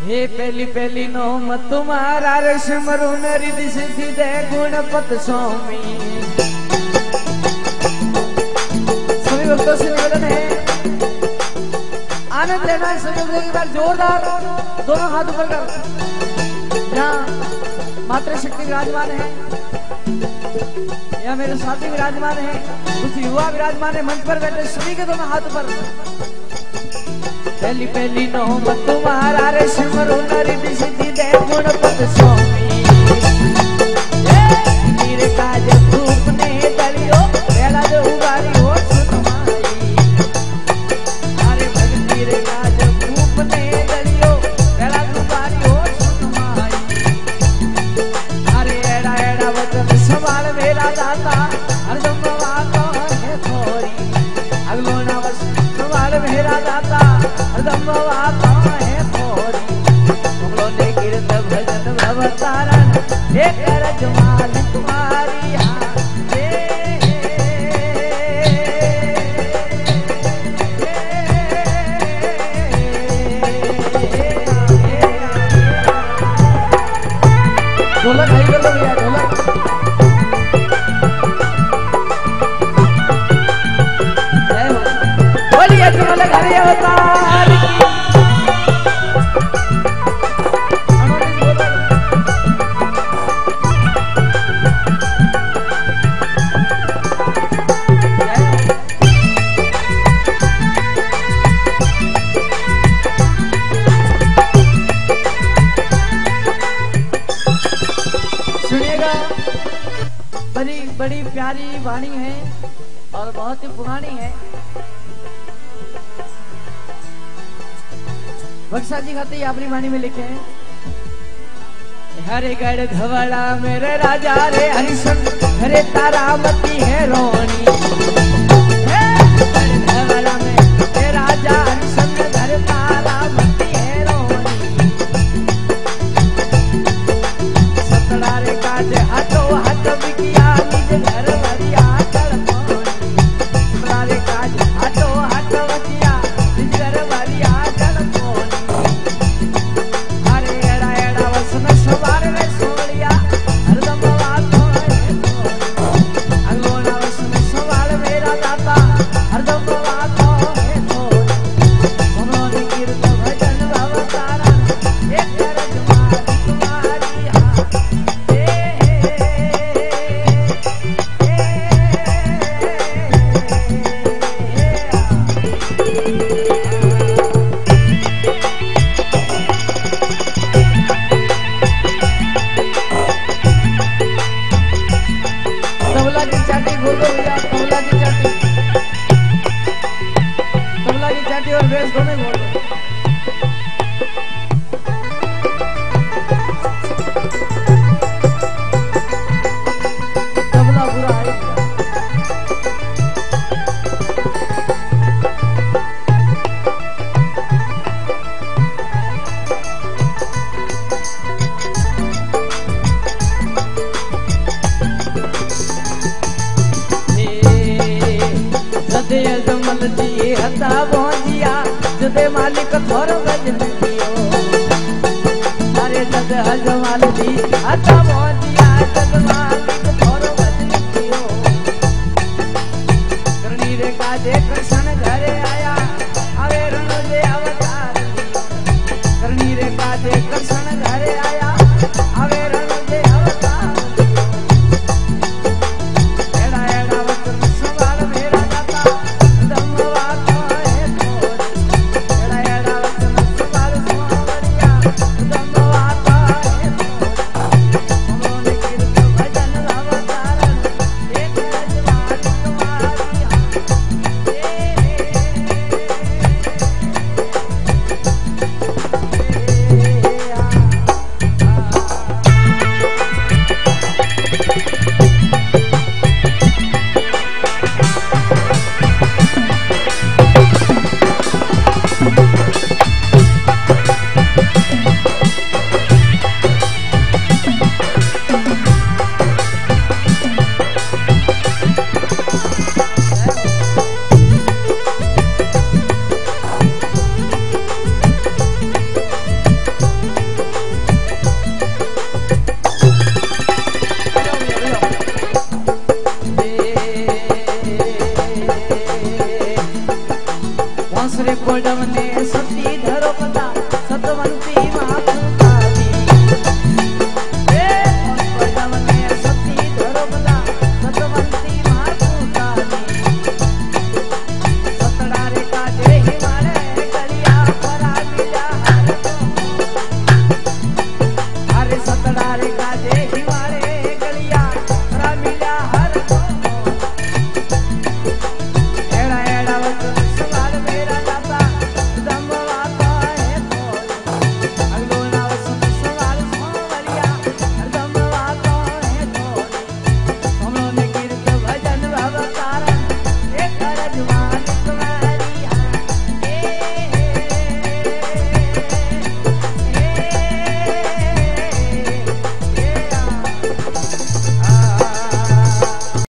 हे पहली पहली नोम तुम्हारा रे सिमरू रिद्धि सिद्धि दे गुणपत स्वामी। सभी भक्तों से निवेदन है आनंद लेना है सभी भक्तों एक बार जोरदार दोनों हाथ ऊपर कर। यहाँ मातृ शक्ति विराजमान है, यहाँ मेरे साथी विराजमान है, कुछ युवा विराजमान है, मंच पर बैठे सभी के दोनों हाथ ऊपर। पहली पहली नोम तुम्हारा रे सिमरू रिद्धि सिद्धि दे गुणपत स्वामी। नीर काज धूप ने दलियो बेला जो उगारी हो सुनमाई। अरे भक्ति रे काज धूप ने दलियो बेला जो उगारी हो सुनमाई। अरे एड़ा एड़ा वचन सवाल मेरा दाता हरदम बातो है थोरी। अगलो ना बस सवाल मेरा दाता हरदम बातो है थोरी। तुमलो ने कीर्त भजन भवतारण एक रजमाल तुम्हारी ढोलक है कर लो भैया ढोलक। बोलिए ढोलक हरि अवतार की। सुनिएगा बड़ी बड़ी प्यारी वाणी है और बहुत ही पुरानी है। बक्सा जी खाते ही अपनी वाणी में लिखे हैं। हरे गढ़ धवड़ा मेरे राजा रे हरिशन हरे तारामती है रोनी। धवड़ा में राजा हरिशन हरे तारामती है रोनी। सतड़ा रे काज हाथों हाथ बिकिया निज घर भरिया जलपानी। सतड़ा रे काज हाथों हाथ बिकिया निज घर भरिया जलपानी। अरे एड़ा एड़ा वसन सवार रे सोलिया हरदम बातो है थोरी। अगलो ना वसन सवाल मेरा दाता हरदम बातो है थोरी। तुमरो ने कीर्त भजन भवतारण एक रजमाल तुम्हारी तबला की चाटी खोल दो भैया। तबला की चाटी, तबला की चाटी और बेस दोनों खोल दो। तबला पूरा है जदे अजमल जी हता पहुंचिया जदे मालिक थोरो गजन कियो। अरे जदे अजमल जी हता पहुंचिया जदे मालिक थोरो गजन कियो। करनी रे काजे कृष्ण घरे आया अवे रण दे अवतार लियो। करनी रे काजे कृष्ण घरे आया अवे रण दे अवतार लियो। एड़ा एड़ा वचन सवाल मेरा दाता हरदम बातो है थोरी। एड़ा एड़ा वचन सवाल स्वावरिया हरदम बातो है थोरी। तुमरो ने कीर्त भजन भवतारण एक रजमाल तुम्हारी। श्री पूजम ने